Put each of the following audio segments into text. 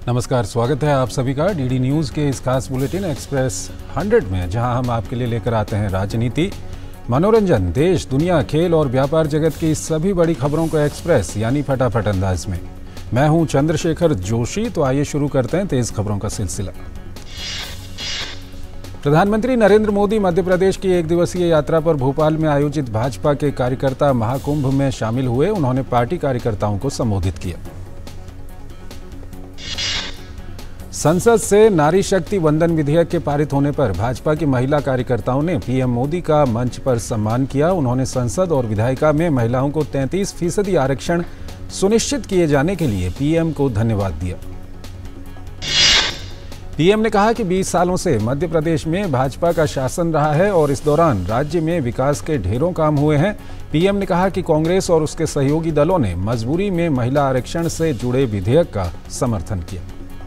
नमस्कार, स्वागत है आप सभी का डीडी न्यूज़ के इस खास बुलेटिन एक्सप्रेस 100 में, जहां हम आपके लिए लेकर आते हैं राजनीति, मनोरंजन, देश, दुनिया, खेल और व्यापार जगत की सभी बड़ी खबरों को एक्सप्रेस यानी फटाफट अंदाज में। मैं हूं चंद्रशेखर जोशी। तो आइए शुरू करते हैं तेज खबरों का सिलसिला। प्रधानमंत्री नरेंद्र मोदी मध्य प्रदेश की एक दिवसीय यात्रा पर भोपाल में आयोजित भाजपा के कार्यकर्ता महाकुंभ में शामिल हुए। उन्होंने पार्टी कार्यकर्ताओं को संबोधित किया। संसद से नारी शक्ति वंदन विधेयक के पारित होने पर भाजपा की महिला कार्यकर्ताओं ने पीएम मोदी का मंच पर सम्मान किया। उन्होंने संसद और विधायिका में महिलाओं को 33% आरक्षण सुनिश्चित किए जाने के लिए पीएम को धन्यवाद दिया। पीएम ने कहा कि 20 सालों से मध्य प्रदेश में भाजपा का शासन रहा है और इस दौरान राज्य में विकास के ढेरों काम हुए हैं। पीएम ने कहा कि कांग्रेस और उसके सहयोगी दलों ने मजबूरी में महिला आरक्षण से जुड़े विधेयक का समर्थन किया।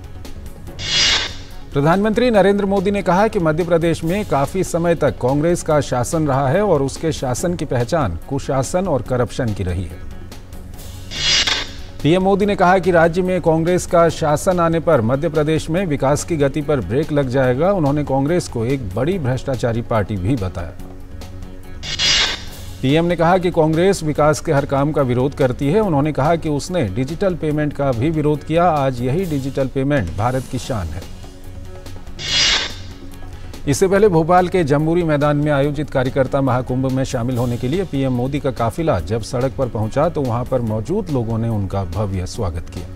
प्रधानमंत्री नरेंद्र मोदी ने कहा कि मध्य प्रदेश में काफी समय तक कांग्रेस का शासन रहा है और उसके शासन की पहचान कुशासन और करप्शन की रही है। पीएम मोदी ने कहा कि राज्य में कांग्रेस का शासन आने पर मध्य प्रदेश में विकास की गति पर ब्रेक लग जाएगा। उन्होंने कांग्रेस को एक बड़ी भ्रष्टाचारी पार्टी भी बताया। पीएम ने कहा कि कांग्रेस विकास के हर काम का विरोध करती है। उन्होंने कहा कि उसने डिजिटल पेमेंट का भी विरोध किया। आज यही डिजिटल पेमेंट भारत की शान है। इससे पहले भोपाल के जम्बूरी मैदान में आयोजित कार्यकर्ता महाकुंभ में शामिल होने के लिए पीएम मोदी का काफिला जब सड़क पर पहुंचा तो वहां पर मौजूद लोगों ने उनका भव्य स्वागत किया।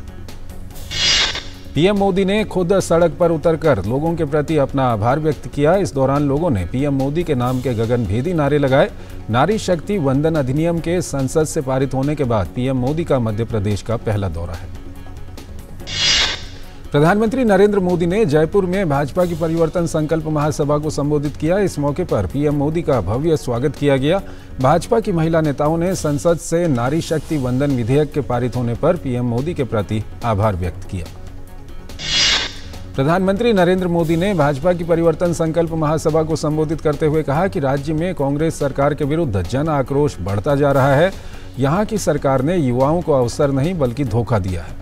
पीएम मोदी ने खुद सड़क पर उतरकर लोगों के प्रति अपना आभार व्यक्त किया। इस दौरान लोगों ने पीएम मोदी के नाम के गगनभेदी नारे लगाए। नारी शक्ति वंदन अधिनियम के संसद से पारित होने के बाद पीएम मोदी का मध्य प्रदेश का पहला दौरा है। प्रधानमंत्री नरेंद्र मोदी ने जयपुर में भाजपा की परिवर्तन संकल्प महासभा को संबोधित किया। इस मौके पर पीएम मोदी का भव्य स्वागत किया गया। भाजपा की महिला नेताओं ने संसद से नारी शक्ति वंदन विधेयक के पारित होने पर पीएम मोदी के प्रति आभार व्यक्त किया। प्रधानमंत्री नरेंद्र मोदी ने भाजपा की परिवर्तन संकल्प महासभा को संबोधित करते हुए कहा कि राज्य में कांग्रेस सरकार के विरुद्ध जन आक्रोश बढ़ता जा रहा है। यहाँ की सरकार ने युवाओं को अवसर नहीं बल्कि धोखा दिया है।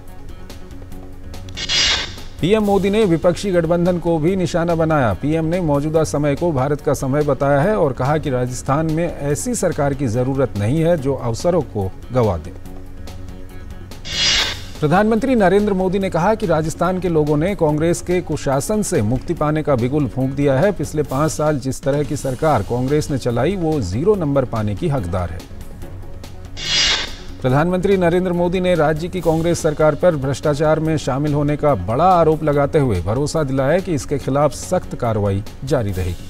पीएम मोदी ने विपक्षी गठबंधन को भी निशाना बनाया। पीएम ने मौजूदा समय को भारत का समय बताया है और कहा कि राजस्थान में ऐसी सरकार की जरूरत नहीं है जो अवसरों को गंवा दे। प्रधानमंत्री नरेंद्र मोदी ने कहा कि राजस्थान के लोगों ने कांग्रेस के कुशासन से मुक्ति पाने का बिगुल फूंक दिया है। पिछले 5 साल जिस तरह की सरकार कांग्रेस ने चलाई वो 0 नंबर पाने की हकदार है। प्रधानमंत्री नरेंद्र मोदी ने राज्य की कांग्रेस सरकार पर भ्रष्टाचार में शामिल होने का बड़ा आरोप लगाते हुए भरोसा दिलाया कि इसके खिलाफ सख्त कार्रवाई जारी रहेगी।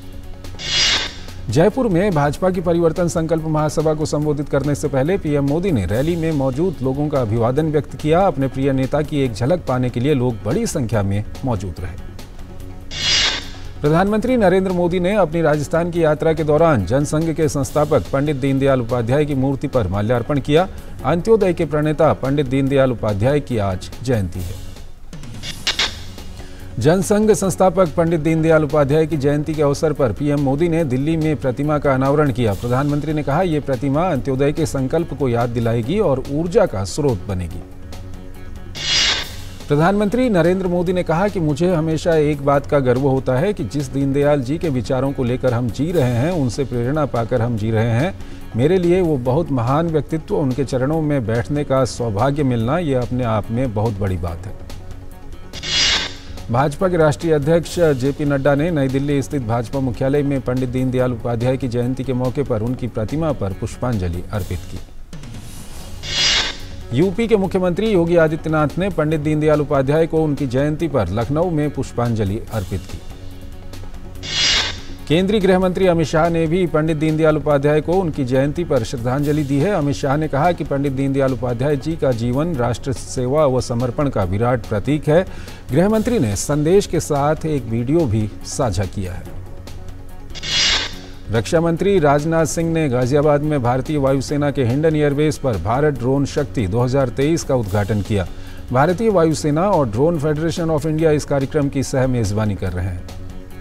जयपुर में भाजपा की परिवर्तन संकल्प महासभा को संबोधित करने से पहले पीएम मोदी ने रैली में मौजूद लोगों का अभिवादन व्यक्त किया। अपने प्रिय नेता की एक झलक पाने के लिए लोग बड़ी संख्या में मौजूद रहे। प्रधानमंत्री नरेंद्र मोदी ने अपनी राजस्थान की यात्रा के दौरान जनसंघ के संस्थापक पंडित दीनदयाल उपाध्याय की मूर्ति पर माल्यार्पण किया। अंत्योदय के प्रणेता पंडित दीनदयाल उपाध्याय की आज जयंती है। जनसंघ संस्थापक पंडित दीनदयाल उपाध्याय की जयंती के अवसर पर पीएम मोदी ने दिल्ली में प्रतिमा का अनावरण किया। प्रधानमंत्री ने कहा ये प्रतिमा अंत्योदय के संकल्प को याद दिलाएगी और ऊर्जा का स्रोत बनेगी। प्रधानमंत्री नरेंद्र मोदी ने कहा कि मुझे हमेशा एक बात का गर्व होता है कि जिस दीनदयाल जी के विचारों को लेकर हम जी रहे हैं, उनसे प्रेरणा पाकर हम जी रहे हैं। मेरे लिए वो बहुत महान व्यक्तित्व, उनके चरणों में बैठने का सौभाग्य मिलना ये अपने आप में बहुत बड़ी बात है। भाजपा के राष्ट्रीय अध्यक्ष जेपी नड्डा ने नई दिल्ली स्थित भाजपा मुख्यालय में पंडित दीनदयाल उपाध्याय की जयंती के मौके पर उनकी प्रतिमा पर पुष्पांजलि अर्पित की। यूपी के मुख्यमंत्री योगी आदित्यनाथ ने पंडित दीनदयाल उपाध्याय को उनकी जयंती पर लखनऊ में पुष्पांजलि अर्पित की। केंद्रीय गृह मंत्री अमित शाह ने भी पंडित दीनदयाल उपाध्याय को उनकी जयंती पर श्रद्धांजलि दी है। अमित शाह ने कहा कि पंडित दीनदयाल उपाध्याय जी का जीवन राष्ट्र सेवा व समर्पण का विराट प्रतीक है। गृह मंत्री ने संदेश के साथ एक वीडियो भी साझा किया है। रक्षा मंत्री राजनाथ सिंह ने गाजियाबाद में भारतीय वायुसेना के हिंडन एयरबेस पर भारत ड्रोन शक्ति 2023 का उद्घाटन किया। भारतीय वायुसेना और ड्रोन फेडरेशन ऑफ इंडिया इस कार्यक्रम की सह मेजबानी कर रहे हैं।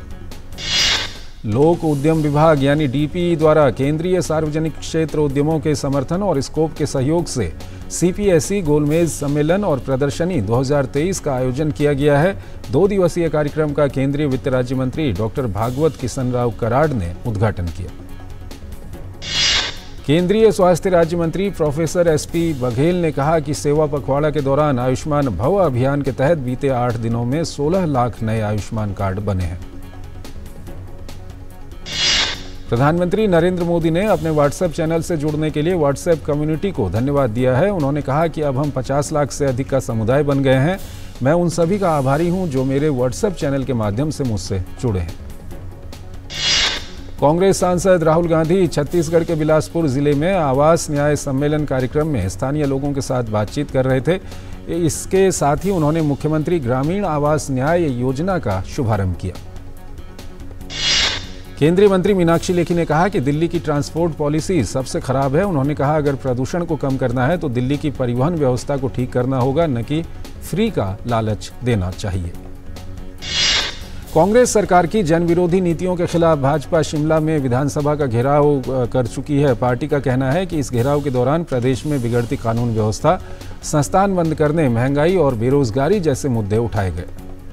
लोक उद्यम विभाग यानी डीपीई द्वारा केंद्रीय सार्वजनिक क्षेत्र उद्यमों के समर्थन और स्कोप के सहयोग से CPSE गोलमेज सम्मेलन और प्रदर्शनी 2023 का आयोजन किया गया है। 2 दिवसीय कार्यक्रम का केंद्रीय वित्त राज्य मंत्री डॉक्टर भागवत किशन राव कराड़ ने उद्घाटन किया। केंद्रीय स्वास्थ्य राज्य मंत्री प्रोफेसर SP बघेल ने कहा कि सेवा पखवाड़ा के दौरान आयुष्मान भव अभियान के तहत बीते 8 दिनों में 16 लाख नए आयुष्मान कार्ड बने हैं। प्रधानमंत्री नरेंद्र मोदी ने अपने व्हाट्सएप चैनल से जुड़ने के लिए व्हाट्सएप कम्युनिटी को धन्यवाद दिया है। उन्होंने कहा कि अब हम 50 लाख से अधिक का समुदाय बन गए हैं। मैं उन सभी का आभारी हूं जो मेरे व्हाट्सएप चैनल के माध्यम से मुझसे जुड़े हैं। कांग्रेस सांसद राहुल गांधी छत्तीसगढ़ के बिलासपुर जिले में आवास न्याय सम्मेलन कार्यक्रम में स्थानीय लोगों के साथ बातचीत कर रहे थे। इसके साथ ही उन्होंने मुख्यमंत्री ग्रामीण आवास न्याय योजना का शुभारंभ किया। केंद्रीय मंत्री मीनाक्षी लेखी ने कहा कि दिल्ली की ट्रांसपोर्ट पॉलिसी सबसे खराब है। उन्होंने कहा अगर प्रदूषण को कम करना है तो दिल्ली की परिवहन व्यवस्था को ठीक करना होगा, न कि फ्री का लालच देना चाहिए। कांग्रेस सरकार की जन विरोधी नीतियों के खिलाफ भाजपा शिमला में विधानसभा का घेराव कर चुकी है। पार्टी का कहना है कि इस घेराव के दौरान प्रदेश में बिगड़ती कानून व्यवस्था, संस्थान बंद करने, महंगाई और बेरोजगारी जैसे मुद्दे उठाए गए।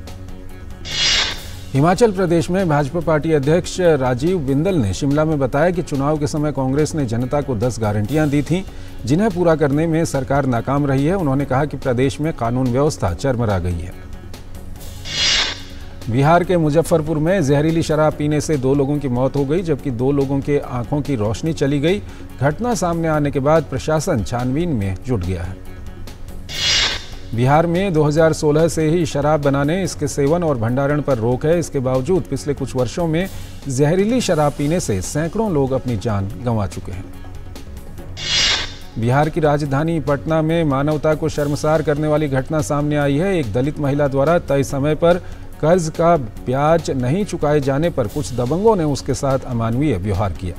हिमाचल प्रदेश में भाजपा पार्टी अध्यक्ष राजीव बिंदल ने शिमला में बताया कि चुनाव के समय कांग्रेस ने जनता को 10 गारंटियां दी थीं, जिन्हें पूरा करने में सरकार नाकाम रही है। उन्होंने कहा कि प्रदेश में कानून व्यवस्था चरमरा गई है। बिहार के मुजफ्फरपुर में जहरीली शराब पीने से 2 लोगों की मौत हो गई, जबकि 2 लोगों के आंखों की रोशनी चली गई। घटना सामने आने के बाद प्रशासन छानबीन में जुट गया है। बिहार में 2016 से ही शराब बनाने, इसके सेवन और भंडारण पर रोक है। इसके बावजूद पिछले कुछ वर्षों में जहरीली शराब पीने से सैकड़ों लोग अपनी जान गंवा चुके हैं। बिहार की राजधानी पटना में मानवता को शर्मसार करने वाली घटना सामने आई है। एक दलित महिला द्वारा तय समय पर कर्ज का ब्याज नहीं चुकाए जाने पर कुछ दबंगों ने उसके साथ अमानवीय व्यवहार किया।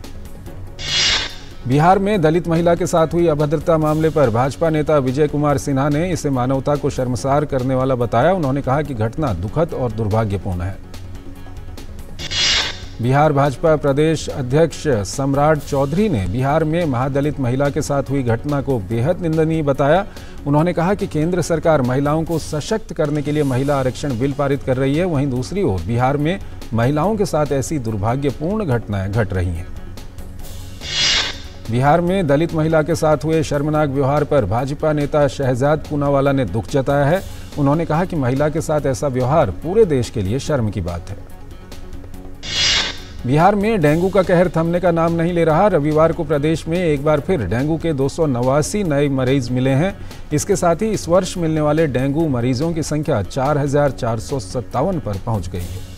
बिहार में दलित महिला के साथ हुई अभद्रता मामले पर भाजपा नेता विजय कुमार सिन्हा ने इसे मानवता को शर्मसार करने वाला बताया। उन्होंने कहा कि घटना दुखद और दुर्भाग्यपूर्ण है। बिहार भाजपा प्रदेश अध्यक्ष सम्राट चौधरी ने बिहार में महादलित महिला के साथ हुई घटना को बेहद निंदनीय बताया। उन्होंने कहा कि केंद्र सरकार महिलाओं को सशक्त करने के लिए महिला आरक्षण बिल पारित कर रही है, वहीं दूसरी ओर बिहार में महिलाओं के साथ ऐसी दुर्भाग्यपूर्ण घटनाएं घट रही हैं। बिहार में दलित महिला के साथ हुए शर्मनाक व्यवहार पर भाजपा नेता शहजाद पूनावाला ने दुख जताया है। उन्होंने कहा कि महिला के साथ ऐसा व्यवहार पूरे देश के लिए शर्म की बात है। बिहार में डेंगू का कहर थमने का नाम नहीं ले रहा। रविवार को प्रदेश में एक बार फिर डेंगू के 289 नए मरीज मिले हैं। इसके साथ ही इस वर्ष मिलने वाले डेंगू मरीजों की संख्या 4457 पर पहुंच गई है।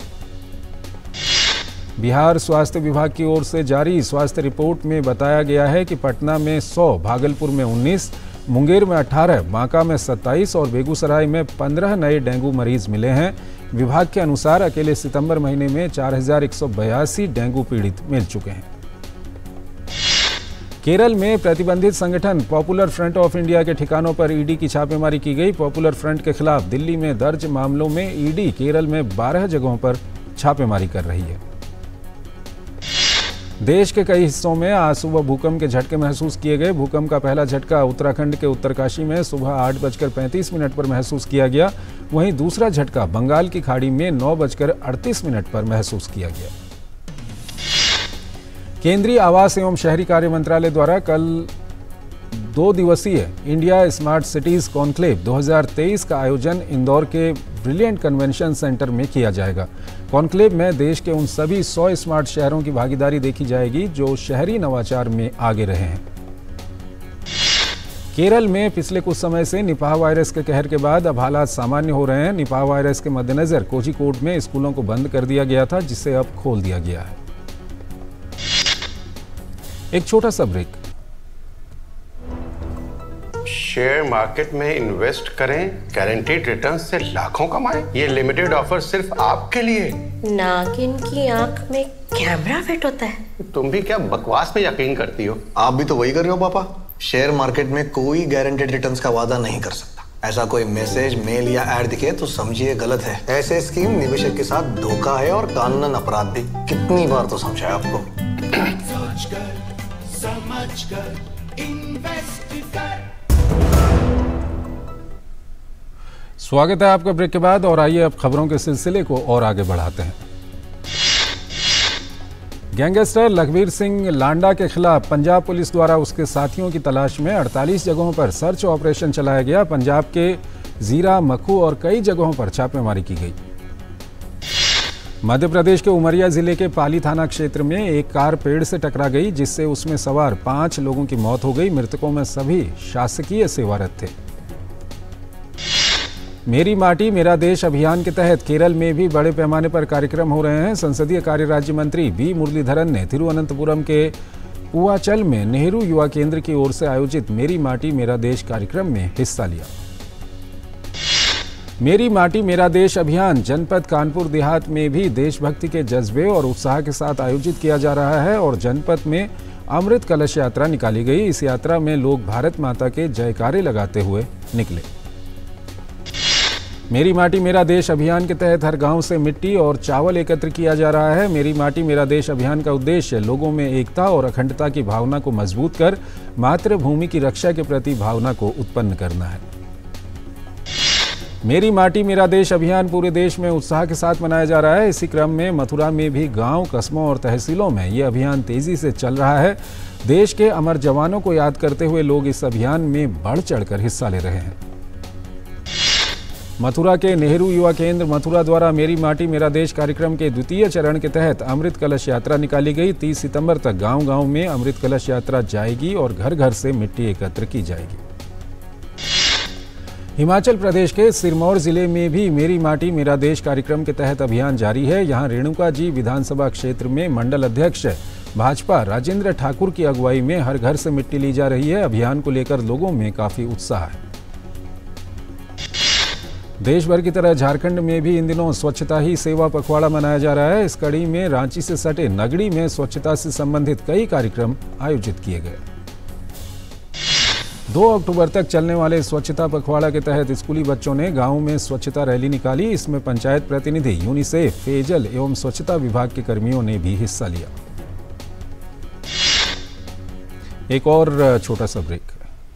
बिहार स्वास्थ्य विभाग की ओर से जारी स्वास्थ्य रिपोर्ट में बताया गया है कि पटना में 100, भागलपुर में 19, मुंगेर में 18, बांका में 27 और बेगूसराय में 15 नए डेंगू मरीज मिले हैं। विभाग के अनुसार अकेले सितंबर महीने में 4182 डेंगू पीड़ित मिल चुके हैं। केरल में प्रतिबंधित संगठन पॉपुलर फ्रंट ऑफ इंडिया के ठिकानों पर ईडी की छापेमारी की गई। पॉपुलर फ्रंट के खिलाफ दिल्ली में दर्ज मामलों में ईडी केरल में 12 जगहों पर छापेमारी कर रही है। देश के कई हिस्सों में आज सुबह भूकंप के झटके महसूस किए गए। भूकंप का पहला झटका उत्तराखंड के उत्तरकाशी में सुबह 8:35 पर महसूस किया गया। वहीं दूसरा झटका बंगाल की खाड़ी में 9:38 पर महसूस किया गया। केंद्रीय आवास एवं शहरी कार्य मंत्रालय द्वारा कल 2 दिवसीय इंडिया स्मार्ट सिटीज कॉन्क्लेव 2023 का आयोजन इंदौर के ब्रिलियंट कन्वेंशन सेंटर में किया जाएगा। कॉन्क्लेव में देश के उन सभी 100 स्मार्ट शहरों की भागीदारी देखी जाएगी जो शहरी नवाचार में आगे रहे हैं। केरल में पिछले कुछ समय से निपाह वायरस के कहर के बाद अब हालात सामान्य हो रहे हैं। निपाह वायरस के मद्देनजर कोझिकोड में स्कूलों को बंद कर दिया गया था, जिसे अब खोल दिया गया है। एक छोटा सा ब्रेक। शेयर मार्केट में इन्वेस्ट करें, गारंटीड रिटर्न से लाखों कमाएं। ये लिमिटेड ऑफर सिर्फ आपके लिए। नागिन की आंख में कैमरा फिट होता है। तुम भी क्या बकवास पे यकीन करती हो? आप भी तो वही कर रहे हो पापा। शेयर मार्केट में कोई गारंटीड रिटर्न्स का वादा नहीं कर सकता। ऐसा कोई मैसेज, मेल या ऐड दिखे तो समझिए गलत है। ऐसे स्कीम निवेशक के साथ धोखा है और कानूनन अपराध भी। कितनी बार तो समझाया आपको। समझकर इन्वेस्ट कर। स्वागत है आपका ब्रेक के बाद और आइए अब खबरों के सिलसिले को और आगे बढ़ाते हैं। गैंगस्टर लखबीर सिंह लांडा के खिलाफ पंजाब पुलिस द्वारा उसके साथियों की तलाश में 48 जगहों पर सर्च ऑपरेशन चलाया गया। पंजाब के जीरा, मखू और कई जगहों पर छापेमारी की गई। मध्य प्रदेश के उमरिया जिले के पाली थाना क्षेत्र में एक कार पेड़ से टकरा गई, जिससे उसमें सवार 5 लोगों की मौत हो गई। मृतकों में सभी शासकीय सेवारत थे। मेरी माटी मेरा देश अभियान के तहत केरल में भी बड़े पैमाने पर कार्यक्रम हो रहे हैं। संसदीय कार्य राज्य मंत्री बी मुरलीधरन ने तिरुवनंतपुरम के पूवाचल में नेहरू युवा केंद्र की ओर से आयोजित मेरी माटी मेरा देश कार्यक्रम में हिस्सा लिया। मेरी माटी मेरा देश अभियान जनपद कानपुर देहात में भी देशभक्ति के जज्बे और उत्साह के साथ आयोजित किया जा रहा है और जनपद में अमृत कलश यात्रा निकाली गई। इस यात्रा में लोग भारत माता के जयकारे लगाते हुए निकले। मेरी माटी मेरा देश अभियान के तहत हर गांव से मिट्टी और चावल एकत्र किया जा रहा है। मेरी माटी मेरा देश अभियान का उद्देश्य लोगों में एकता और अखंडता की भावना को मजबूत कर मातृभूमि की रक्षा के प्रति भावना को उत्पन्न करना है। मेरी माटी मेरा देश अभियान पूरे देश में उत्साह के साथ मनाया जा रहा है। इसी क्रम में मथुरा में भी गांव, कस्बों और तहसीलों में ये अभियान तेजी से चल रहा है। देश के अमर जवानों को याद करते हुए लोग इस अभियान में बढ़ चढ़कर हिस्सा ले रहे हैं। मथुरा के नेहरू युवा केंद्र मथुरा द्वारा मेरी माटी मेरा देश कार्यक्रम के द्वितीय चरण के तहत अमृत कलश यात्रा निकाली गई। 30 सितंबर तक गांव-गांव में अमृत कलश यात्रा जाएगी और घर घर से मिट्टी एकत्र की जाएगी। हिमाचल प्रदेश के सिरमौर जिले में भी मेरी माटी मेरा देश कार्यक्रम के तहत अभियान जारी है। यहां रेणुका जी विधानसभा क्षेत्र में मंडल अध्यक्ष भाजपा राजेंद्र ठाकुर की अगुवाई में हर घर से मिट्टी ली जा रही है। अभियान को लेकर लोगों में काफी उत्साह है। देश भर की तरह झारखंड में भी इन दिनों स्वच्छता ही सेवा पखवाड़ा मनाया जा रहा है। इस कड़ी में रांची से सटे नगड़ी में स्वच्छता से संबंधित कई कार्यक्रम आयोजित किए गए। 2 अक्टूबर तक चलने वाले स्वच्छता पखवाड़ा के तहत स्कूली बच्चों ने गांव में स्वच्छता रैली निकाली। इसमें पंचायत प्रतिनिधि, यूनिसेफ, पेयजल एवं स्वच्छता विभाग के कर्मियों ने भी हिस्सा लिया। एक और छोटा सा ब्रेक।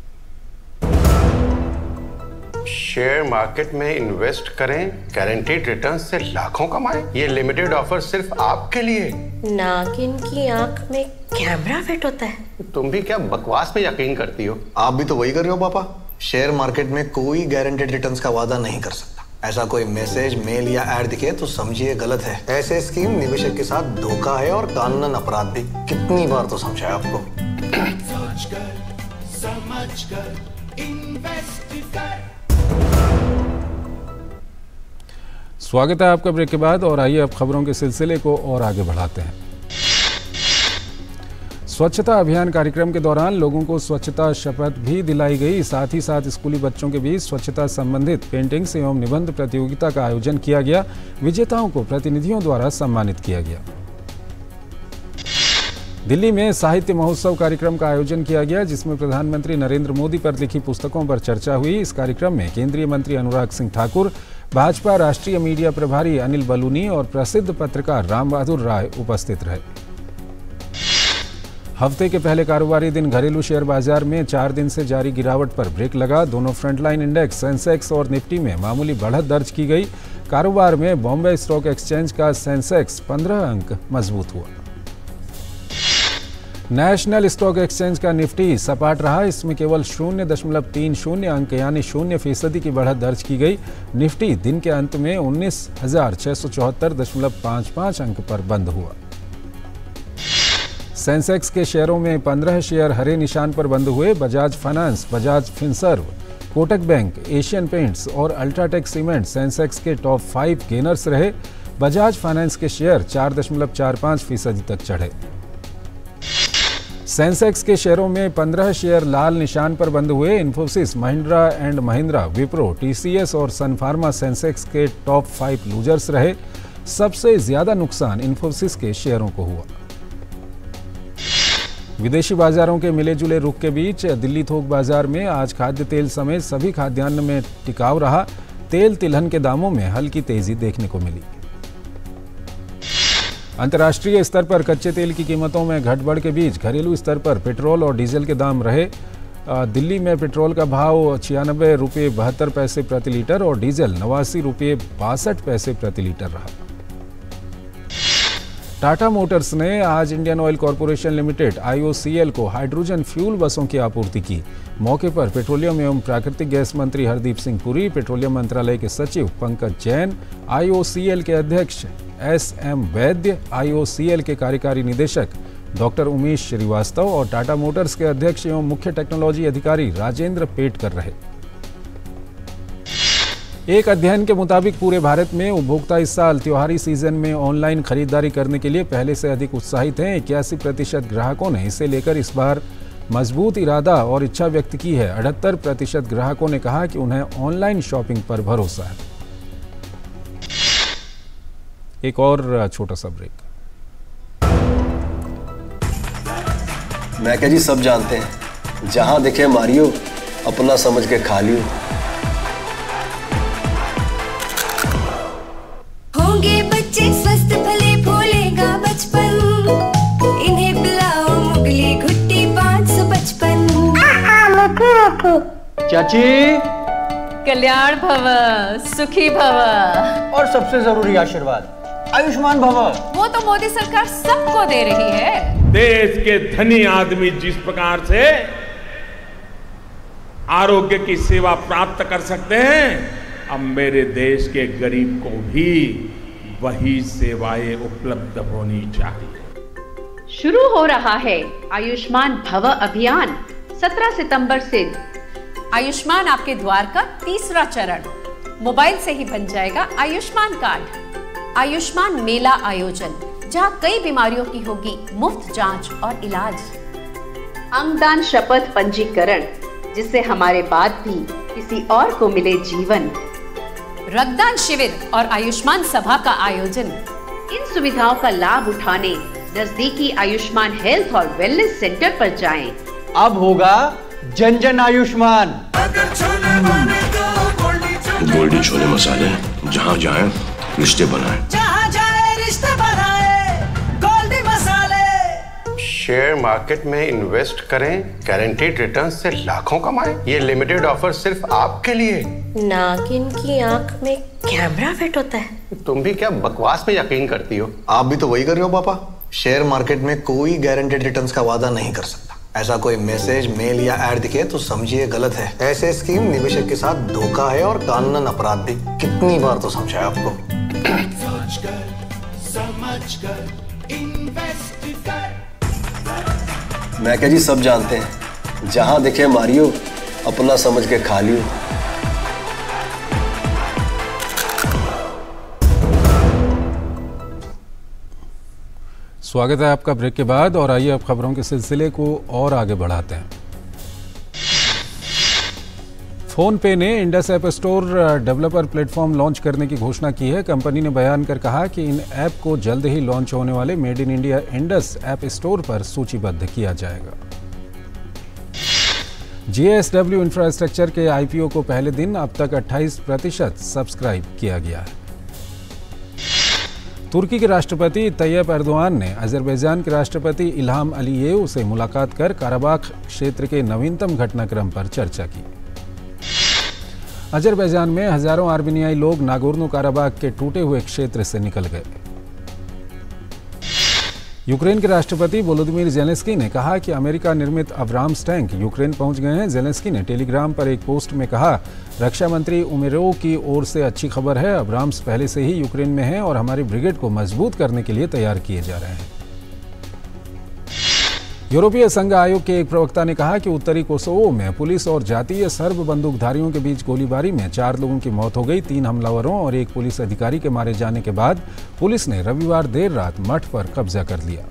शेयर मार्केट में इन्वेस्ट करें, गारंटीड रिटर्न से लाखों कमाएं। ये लिमिटेड ऑफर सिर्फ आपके लिए। नागिन की आंख में कैमरा फिट होता है। तुम भी क्या बकवास में यकीन करती हो? आप भी तो वही कर रहे हो पापा। शेयर मार्केट में कोई गारंटेड रिटर्न्स का वादा नहीं कर सकता। ऐसा कोई मैसेज, मेल या ऐड दिखे तो समझिए गलत है। ऐसे स्कीम निवेशक के साथ धोखा है और कानूनन अपराध भी। कितनी बार तो समझाया आपको। समझकर इन्वेस्ट कर। स्वागत है आपका ब्रेक के बाद और आइए अब खबरों के सिलसिले को और आगे बढ़ाते हैं। स्वच्छता अभियान कार्यक्रम के दौरान लोगों को स्वच्छता शपथ भी दिलाई गई। साथ ही साथ स्कूली बच्चों के बीच स्वच्छता संबंधित पेंटिंग्स एवं निबंध प्रतियोगिता का आयोजन किया गया। विजेताओं को प्रतिनिधियों द्वारा सम्मानित किया गया। दिल्ली में साहित्य महोत्सव कार्यक्रम का आयोजन किया गया, जिसमें प्रधानमंत्री नरेंद्र मोदी पर लिखी पुस्तकों पर चर्चा हुई। इस कार्यक्रम में केंद्रीय मंत्री अनुराग सिंह ठाकुर, भाजपा राष्ट्रीय मीडिया प्रभारी अनिल बलूनी और प्रसिद्ध पत्रकार राम बहादुर राय उपस्थित रहे। हफ्ते के पहले कारोबारी दिन घरेलू शेयर बाजार में 4 दिन से जारी गिरावट पर ब्रेक लगा। दोनों फ्रंटलाइन इंडेक्स सेंसेक्स और निफ्टी में मामूली बढ़त दर्ज की गई। कारोबार में बॉम्बे स्टॉक एक्सचेंज का सेंसेक्स 15 अंक मजबूत हुआ। नेशनल स्टॉक एक्सचेंज का निफ्टी सपाट रहा। इसमें केवल 0.30 अंक यानी 0% की बढ़त दर्ज की गई। निफ्टी दिन के अंत में 19,674.55 अंक पर बंद हुआ। सेंसेक्स के शेयरों में 15 शेयर हरे निशान पर बंद हुए। Bajaj Finance, Bajaj Finserv, Kotak Bank, Asian Paints और अल्ट्राटेक सीमेंट सेंसेक्स के टॉप 5 गेनर्स रहे। बजाज फाइनेंस के शेयर 4.45% तक चढ़े। सेंसेक्स के शेयरों में 15 शेयर लाल निशान पर बंद हुए। इन्फोसिस, महिंद्रा एंड महिंद्रा, विप्रो, टीसीएस और सन फार्मा सेंसेक्स के टॉप 5 लूजर्स रहे। सबसे ज्यादा नुकसान इन्फोसिस के शेयरों को हुआ। विदेशी बाजारों के मिले जुले रुख के बीच दिल्ली थोक बाजार में आज खाद्य तेल समेत सभी खाद्यान्न में टिकाव रहा। तेल तिलहन के दामों में हल्की तेजी देखने को मिली। अंतर्राष्ट्रीय स्तर पर कच्चे तेल की कीमतों में घटबढ़ के बीच घरेलू स्तर पर पेट्रोल और डीजल के दाम रहे दिल्ली में पेट्रोल का भाव 96 रुपये 72 पैसे प्रति लीटर और डीजल 89 रुपये 62 पैसे प्रति लीटर रहा। टाटा मोटर्स ने आज Indian Oil Corporation Limited IOCL को हाइड्रोजन फ्यूल बसों की आपूर्ति की। मौके पर पेट्रोलियम एवं प्राकृतिक गैस मंत्री हरदीप सिंह पुरी, पेट्रोलियम मंत्रालय के सचिव पंकज जैन, IOCL के अध्यक्ष SM वैद्य, IOCL के कार्यकारी निदेशक डॉक्टर उमेश श्रीवास्तव और टाटा मोटर्स के अध्यक्ष एवं मुख्य टेक्नोलॉजी अधिकारी राजेंद्र पेटकर रहे। एक अध्ययन के मुताबिक पूरे भारत में उपभोक्ता इस साल त्योहारी सीजन में ऑनलाइन खरीदारी करने के लिए पहले से अधिक उत्साहित हैं। 81% ग्राहकों ने इसे लेकर इस बार मजबूत इरादा और इच्छा व्यक्त की है। 78% ग्राहकों ने कहा कि उन्हें ऑनलाइन शॉपिंग पर भरोसा है। एक और छोटा सा ब्रेक। मैं क्या जी, सब जानते हैं, जहां दिखे मारियो, अपना समझ के खा लियो। होंगे बच्चे स्वस्थ भले फूलेगा बचपन, इन्हें पिलाओ मुगली घुट्टी 555। चाची, कल्याण भव, सुखी भव और सबसे जरूरी आशीर्वाद आयुष्मान भव। वो तो मोदी सरकार सबको दे रही है। देश के धनी आदमी जिस प्रकार से आरोग्य की सेवा प्राप्त कर सकते हैं, अब मेरे देश के गरीब को भी वही सेवाएं उपलब्ध होनी चाहिए। शुरू हो रहा है आयुष्मान भव अभियान 17 सितंबर से। आयुष्मान आपके द्वार का तीसरा चरण। मोबाइल से ही बन जाएगा आयुष्मान कार्ड। आयुष्मान मेला आयोजन, जहां कई बीमारियों की होगी मुफ्त जांच और इलाज। अंगदान शपथ पंजीकरण, जिससे हमारे बाद भी किसी और को मिले जीवन। रक्तदान शिविर और आयुष्मान सभा का आयोजन। इन सुविधाओं का लाभ उठाने नजदीकी आयुष्मान हेल्थ और वेलनेस सेंटर पर जाएं। अब होगा जन जन आयुष्मान। गोल्डी छोले मसाले, जहाँ जाए रिश्ते बनाए, जहाँ जाए रिश्ते बनाए, गोल्डी मसाले। शेयर मार्केट में इन्वेस्ट करें, गारंटीड रिटर्न से लाखों कमाएं। ये लिमिटेड ऑफर सिर्फ आपके लिए। नागिन की आंख में कैमरा फिट होता है। तुम भी क्या बकवास में यकीन करती हो? आप भी तो वही कर रहे हो पापा। शेयर मार्केट में कोई गारंटीड रिटर्न्स का वादा नहीं कर सकता। ऐसा कोई मैसेज, मेल या ऐड दिखे तो समझिए गलत है। ऐसे स्कीम निवेशक के साथ धोखा है और कानूनन अपराध भी। कितनी बार तो समझाया आपको। सोचकर समझकर इन्वेस्ट कर। मैं क्या जी, सब जानते हैं, जहां दिखे मारियो, अपना समझ के खा लियो। स्वागत है आपका ब्रेक के बाद और आइए अब खबरों के सिलसिले को और आगे बढ़ाते हैं। फोन पे ने Indus app store developer platform launch करने की घोषणा की है। कंपनी ने बयान कर कहा कि इन ऐप को जल्द ही लॉन्च होने वाले made in India Indus app store पर सूचीबद्ध किया जाएगा। GSW इंफ्रास्ट्रक्चर के IPO को पहले दिन अब तक 28% सब्सक्राइब किया गया है। तुर्की के राष्ट्रपति तैयब एर्दोआन ने अजरबैजान के राष्ट्रपति इल्हाम अलीयेव से मुलाकात कर काराबाख क्षेत्र के नवीनतम घटनाक्रम पर चर्चा की। अजरबैजान में हजारों आर्मेनियाई लोग नागोर्नो काराबाख के टूटे हुए क्षेत्र से निकल गए। यूक्रेन के राष्ट्रपति वोलोदिमीर जेलेंस्की ने कहा कि अमेरिका निर्मित अब्राम्स टैंक यूक्रेन पहुंच गए हैं। जेलेंस्की ने टेलीग्राम पर एक पोस्ट में कहा, रक्षा मंत्री उमेरोव की ओर से अच्छी खबर है। अब्राम्स पहले से ही यूक्रेन में हैं और हमारी ब्रिगेड को मजबूत करने के लिए तैयार किए जा रहे हैं। यूरोपीय संघ आयोग के एक प्रवक्ता ने कहा कि उत्तरी कोसोवो में पुलिस और जातीय सर्ब बंदूकधारियों के बीच गोलीबारी में 4 लोगों की मौत हो गई। 3 हमलावरों और 1 पुलिस अधिकारी के मारे जाने के बाद पुलिस ने रविवार देर रात मठ पर कब्जा कर लिया।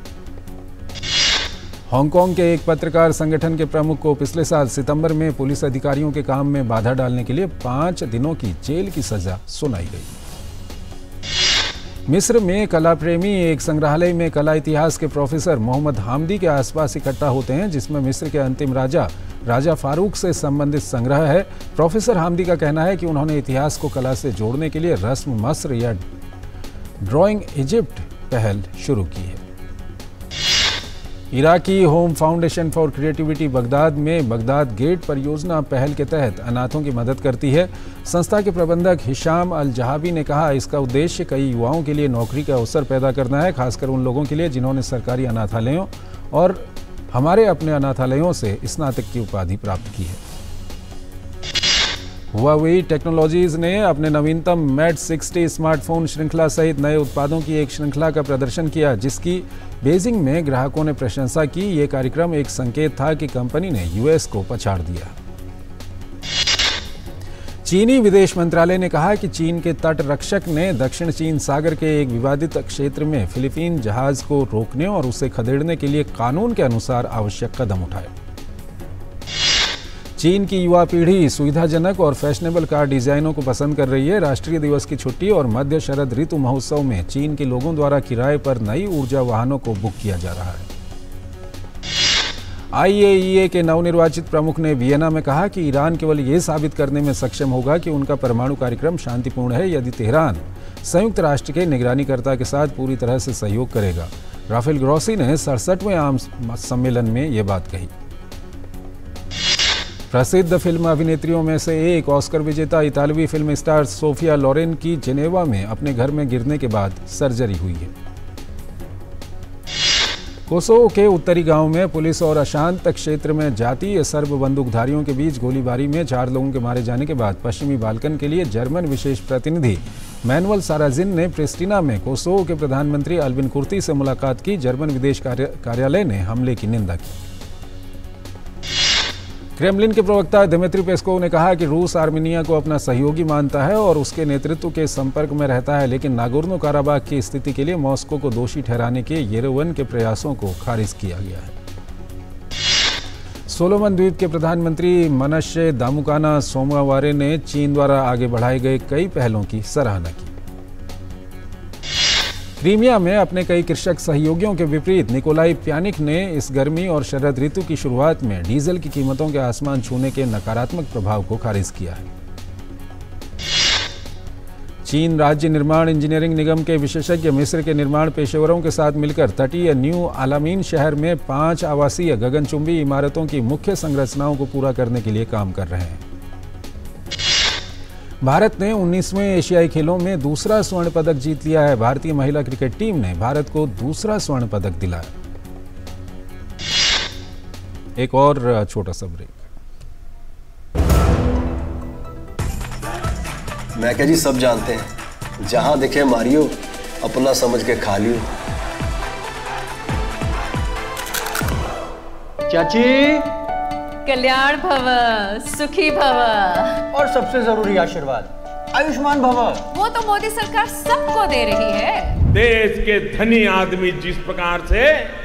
हांगकांग के एक पत्रकार संगठन के प्रमुख को पिछले साल सितंबर में पुलिस अधिकारियों के काम में बाधा डालने के लिए 5 दिनों की जेल की सजा सुनाई गई। मिस्र में कला प्रेमी एक संग्रहालय में कला इतिहास के प्रोफेसर मोहम्मद हामदी के आसपास इकट्ठा होते हैं, जिसमें मिस्र के अंतिम राजा फारूक से संबंधित संग्रह है। प्रोफेसर हामदी का कहना है कि उन्होंने इतिहास को कला से जोड़ने के लिए रस्म मस्र या ड्राइंग इजिप्ट पहल शुरू की है। Iraqi home foundation for creativity Baghdad में बगदाद गेट परियोजना पहल के तहत अनाथों की मदद करती है। संस्था के प्रबंधक हिशाम अल जहाबी ने कहा, इसका उद्देश्य कई युवाओं के लिए नौकरी का अवसर पैदा करना है, खासकर उन लोगों के लिए जिन्होंने सरकारी अनाथालयों और हमारे अपने अनाथालयों से स्नातक की उपाधि प्राप्त की है। हुआवेई टेक्नोलॉजीज ने अपने नवीनतम मेट 60 स्मार्टफोन श्रृंखला सहित नए उत्पादों की एक श्रृंखला का प्रदर्शन किया, जिसकी बीजिंग में ग्राहकों ने प्रशंसा की। ये कार्यक्रम एक संकेत था कि कंपनी ने यूएस को पछाड़ दिया। चीनी विदेश मंत्रालय ने कहा कि चीन के तट रक्षक ने दक्षिण चीन सागर के एक विवादित क्षेत्र में फिलीपीन जहाज को रोकने और उसे खदेड़ने के लिए कानून के अनुसार आवश्यक कदम उठाए। चीन की युवा पीढ़ी सुविधाजनक और फैशनेबल कार डिजाइनों को पसंद कर रही है। राष्ट्रीय दिवस की छुट्टी और मध्य शरद ऋतु महोत्सव में चीन के लोगों द्वारा किराए पर नई ऊर्जा वाहनों को बुक किया जा रहा है। IAEA के नवनिर्वाचित प्रमुख ने वियना में कहा कि ईरान केवल ये साबित करने में सक्षम होगा कि उनका परमाणु कार्यक्रम शांतिपूर्ण है यदि तेहरान संयुक्त राष्ट्र के निगरानीकर्ता के साथ पूरी तरह से सहयोग करेगा। राफेल ग्रोसी ने 67वें आम सम्मेलन में ये बात कही। प्रसिद्ध फिल्म अभिनेत्रियों में से एक ऑस्कर विजेता इतालवी फिल्म स्टार सोफिया लोरेन की जेनेवा में अपने घर में गिरने के बाद सर्जरी हुई है। कोसोवो के उत्तरी गांव में पुलिस और अशांत क्षेत्र में जातीय सर्ब बंदूकधारियों के बीच गोलीबारी में 4 लोगों के मारे जाने के बाद पश्चिमी बाल्कन के लिए जर्मन विशेष प्रतिनिधि मैनुअल साराजिन ने प्रिस्टिना में कोसोवो के प्रधानमंत्री अल्बिन कुर्ती से मुलाकात की। जर्मन विदेश कार्यालय ने हमले की निंदा की। क्रेमलिन के प्रवक्ता दिमित्री पेस्कोव ने कहा कि रूस आर्मेनिया को अपना सहयोगी मानता है और उसके नेतृत्व के संपर्क में रहता है, लेकिन नागोर्नो काराबाग की स्थिति के लिए मॉस्को को दोषी ठहराने के येरेवन के प्रयासों को खारिज किया गया है। सोलोमन द्वीप के प्रधानमंत्री मनशे दामुकाना सोमवार ने चीन द्वारा आगे बढ़ाए गए कई पहलों की सराहना की। क्रीमिया में अपने कई कृषक सहयोगियों के विपरीत निकोलाई प्यानिक ने इस गर्मी और शरद ऋतु की शुरुआत में डीजल की कीमतों के आसमान छूने के नकारात्मक प्रभाव को खारिज किया है। चीन राज्य निर्माण इंजीनियरिंग निगम के विशेषज्ञ मिस्र के निर्माण पेशेवरों के साथ मिलकर तटीय न्यू आलामीन शहर में 5 आवासीय गगनचुंबी इमारतों की मुख्य संरचनाओं को पूरा करने के लिए काम कर रहे हैं। भारत ने 19वें एशियाई खेलों में दूसरा स्वर्ण पदक जीत लिया है। भारतीय महिला क्रिकेट टीम ने भारत को दूसरा स्वर्ण पदक दिलाया। एक और छोटा सा ब्रेक। मैं क्या जी सब जानते हैं, जहां दिखे मारियो अपना समझ के खा लियो। चाची कल्याण भव, सुखी भव और सबसे जरूरी आशीर्वाद आयुष्मान भव। वो तो मोदी सरकार सबको दे रही है। देश के धनी आदमी जिस प्रकार से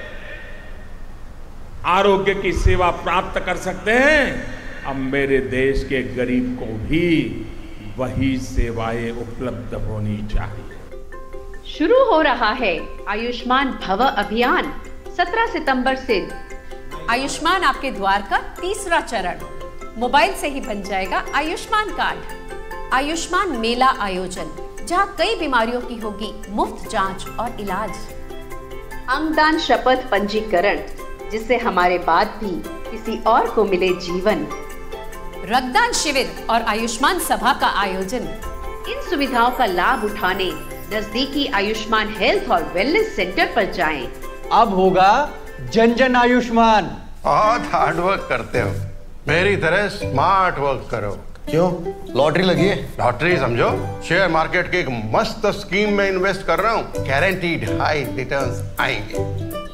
आरोग्य की सेवा प्राप्त कर सकते हैं, अब मेरे देश के गरीब को भी वही सेवाएं उपलब्ध होनी चाहिए। शुरू हो रहा है आयुष्मान भव अभियान 17 सितंबर से। आयुष्मान आपके द्वार का तीसरा चरण। मोबाइल से ही बन जाएगा आयुष्मान कार्ड। आयुष्मान मेला आयोजन, जहां कई बीमारियों की होगी मुफ्त जांच और इलाज। अंगदान शपथ पंजीकरण, जिससे हमारे बाद भी किसी और को मिले जीवन। रक्तदान शिविर और आयुष्मान सभा का आयोजन। इन सुविधाओं का लाभ उठाने नजदीकी आयुष्मान हेल्थ और वेलनेस सेंटर पर जाएं। अब होगा जन जन आयुष्मान। बहुत हार्ड वर्क करते हो, मेरी तरह स्मार्ट वर्क करो। क्यों? लॉटरी लगी है? लॉटरी समझो, शेयर मार्केट की एक मस्त स्कीम में इन्वेस्ट कर रहा हूँ, गारंटीड हाई रिटर्न्स आएंगे।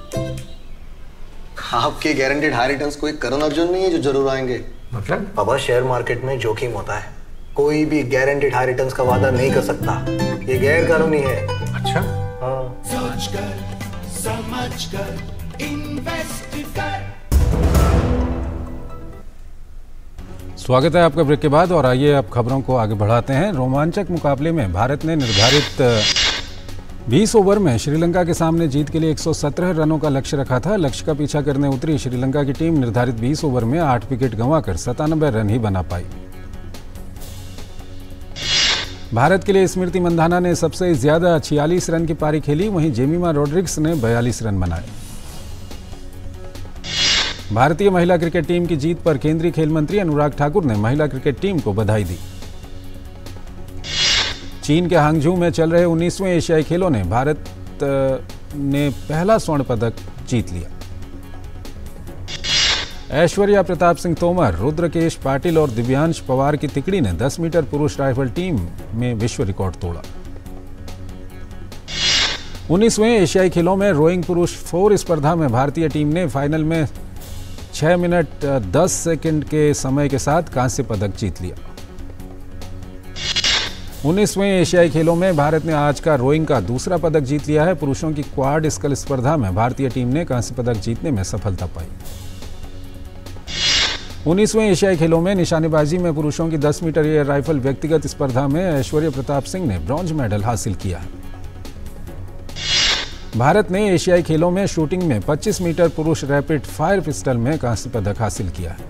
आपके गारंटीड हाई रिटर्न्स कोई करण अर्जुन नहीं है जो जरूर आएंगे। मतलब? बाबा, शेयर मार्केट में जोखिम होता है, कोई भी गारंटीड हाई रिटर्न्स का वादा नहीं कर सकता, ये गैर कानूनी है। अच्छा? हाँ। सोच कर समझ कर इन्वेस्ट कर। स्वागत है आपका ब्रेक के बाद और आइए अब खबरों को आगे बढ़ाते हैं। रोमांचक मुकाबले में भारत ने निर्धारित 20 ओवर में श्रीलंका के सामने जीत के लिए 117 रनों का लक्ष्य रखा था। लक्ष्य का पीछा करने उतरी श्रीलंका की टीम निर्धारित 20 ओवर में 8 विकेट गंवाकर 97 रन ही बना पाई। भारत के लिए स्मृति मंधाना ने सबसे ज्यादा 46 रन की पारी खेली, वहीं जेमिमा रोड्रिग्स ने 42 रन बनाए। भारतीय महिला क्रिकेट टीम की जीत पर केंद्रीय खेल मंत्री अनुराग ठाकुर ने महिला क्रिकेट टीम को बधाई दी। चीन के हांगझू में चल रहे 19वें एशियाई खेलों ने भारत ने पहला स्वर्ण पदक जीत लिया। ऐश्वर्या प्रताप सिंह तोमर, रुद्रकेश पाटिल और दिव्यांश पवार की तिकड़ी ने 10 मीटर पुरुष राइफल टीम में विश्व रिकॉर्ड तोड़ा। 19वें एशियाई खेलों में रोइंग पुरुष 4 स्पर्धा में भारतीय टीम ने फाइनल में 6 मिनट 10 सेकंड के समय के साथ कांस्य पदक जीत लिया। 19वें एशियाई खेलों में भारत ने आज का रोइंग का दूसरा पदक जीत लिया है। पुरुषों की क्वाड स्कल स्पर्धा में भारतीय टीम ने कांस्य पदक जीतने में सफलता पाई। 19वें एशियाई खेलों में निशानेबाजी में पुरुषों की 10 मीटर एयर राइफल व्यक्तिगत स्पर्धा में ऐश्वर्या प्रताप सिंह ने ब्रॉन्ज मेडल हासिल किया है। भारत ने एशियाई खेलों में शूटिंग में 25 मीटर पुरुष रैपिड फायर पिस्टल में कांस्य पदक हासिल किया है।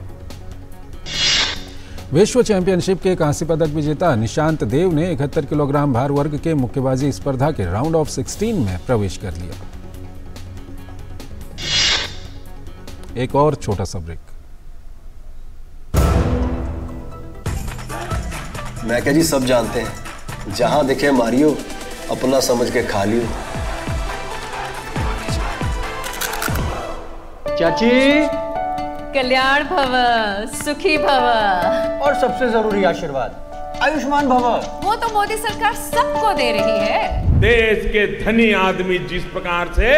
विश्व चैंपियनशिप के कांस्य पदक विजेता निशांत देव ने 71 किलोग्राम भार वर्ग के मुक्केबाजी स्पर्धा के राउंड ऑफ 16 में प्रवेश कर लिया। एक और छोटा सा ब्रेक। मैं क्या जी, सब जानते हैं जहां दिखे मारियो, अपना समझ के खा लियो। चाची, कल्याण भव, सुखी भव और सबसे जरूरी आशीर्वाद आयुष्मान भव। वो तो मोदी सरकार सबको दे रही है। देश के धनी आदमी जिस प्रकार से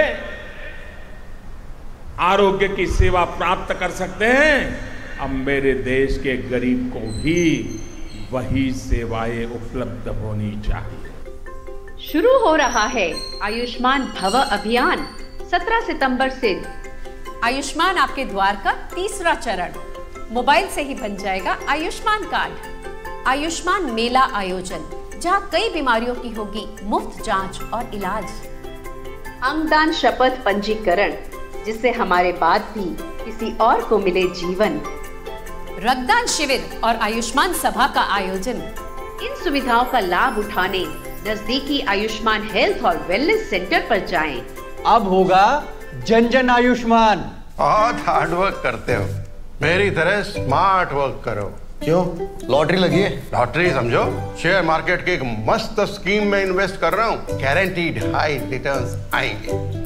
आरोग्य की सेवा प्राप्त कर सकते हैं, अब मेरे देश के गरीब को भी वही सेवाएं उपलब्ध होनी चाहिए। शुरू हो रहा है आयुष्मान भव अभियान 17 सितंबर से। आयुष्मान आपके द्वार का तीसरा चरण। मोबाइल से ही बन जाएगा आयुष्मान कार्ड। आयुष्मान मेला आयोजन, जहां कई बीमारियों की होगी मुफ्त जांच और इलाज। अंगदान शपथ पंजीकरण, जिससे हमारे बाद भी किसी और को मिले जीवन। रक्तदान शिविर और आयुष्मान सभा का आयोजन। इन सुविधाओं का लाभ उठाने नजदीकी आयुष्मान हेल्थ और वेलनेस सेंटर पर जाएं। अब होगा जन जन आयुष्मान। बहुत हार्ड वर्क करते हो, मेरी तरह स्मार्ट वर्क करो। क्यों, लॉटरी लगी है? लॉटरी समझो, शेयर मार्केट की एक मस्त स्कीम में इन्वेस्ट कर रहा हूँ, गारंटीड हाई रिटर्न्स आएंगे।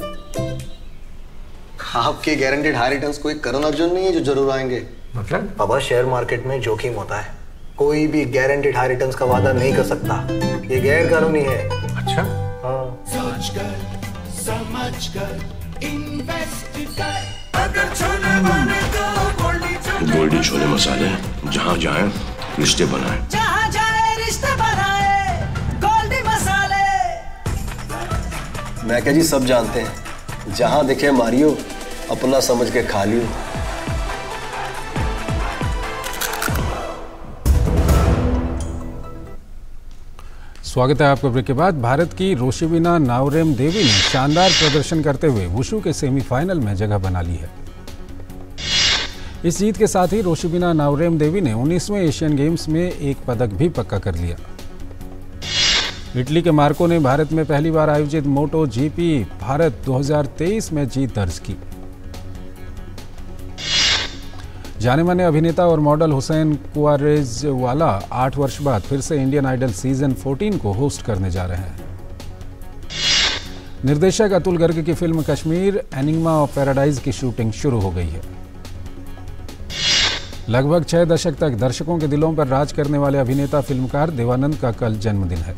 आपके गारंटीड हाई रिटर्न्स कोई करण अर्जुन नहीं है जो जरूर आएंगे। मतलब? बाबा, शेयर मार्केट में जोखिम होता है, कोई भी गारंटीड हाई रिटर्न्स का वादा नहीं कर सकता, ये गैर कानूनी है। अच्छा? हाँ। सोच कर समझ कर इन्वेस्ट कर। अगर छोले बने तो गोल्डी छोले मसाले, जहाँ जाए रिश्ते बनाए, जहाँ जाए रिश्ते बनाए, गोल्डी मसाले। मैं क्या जी, सब जानते हैं जहां दिखे मारियो, अपना समझ के खा लियो। स्वागत है आपका ब्रेक के बाद। भारत की रोशिबिना नाओरेम देवी ने शानदार प्रदर्शन करते हुए वुशु के सेमीफाइनल में जगह बना ली है। इस जीत के साथ ही रोशिबिना नाओरेम देवी ने 19वें एशियन गेम्स में एक पदक भी पक्का कर लिया। इटली के मार्को ने भारत में पहली बार आयोजित मोटो जीपी भारत 2023 में जीत दर्ज की। जाने माने अभिनेता और मॉडल हुसैन कुआरेजवाला 8 वर्ष बाद फिर से इंडियन आइडल सीजन 14 को होस्ट करने जा रहे हैं। निर्देशक अतुल गर्ग की film Kashmir enigma of paradise की शूटिंग शुरू हो गई है। लगभग 6 दशक तक दर्शकों के दिलों पर राज करने वाले अभिनेता फिल्मकार देवानंद का कल जन्मदिन है।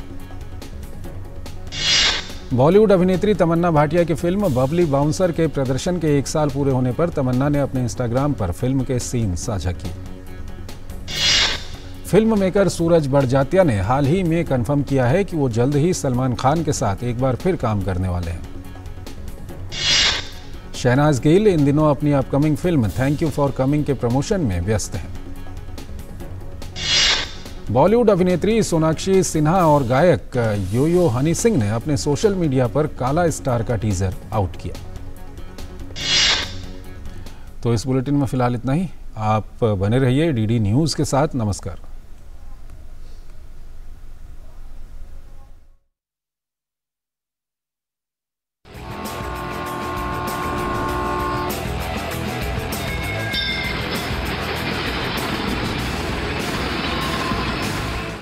बॉलीवुड अभिनेत्री तमन्ना भाटिया की फिल्म बबली बाउंसर के प्रदर्शन के 1 साल पूरे होने पर तमन्ना ने अपने इंस्टाग्राम पर फिल्म के सीन साझा किए। फिल्म मेकर सूरज बड़जात्या ने हाल ही में कंफर्म किया है कि वो जल्द ही सलमान खान के साथ एक बार फिर काम करने वाले हैं। शहनाज गिल इन दिनों अपनी upcoming film thank you for coming के प्रमोशन में व्यस्त हैं। बॉलीवुड अभिनेत्री सोनाक्षी सिन्हा और गायक यो हनी सिंह ने अपने सोशल मीडिया पर काला स्टार का टीजर आउट किया। तो इस बुलेटिन में फिलहाल इतना ही। आप बने रहिए डीडी न्यूज़ के साथ। नमस्कार।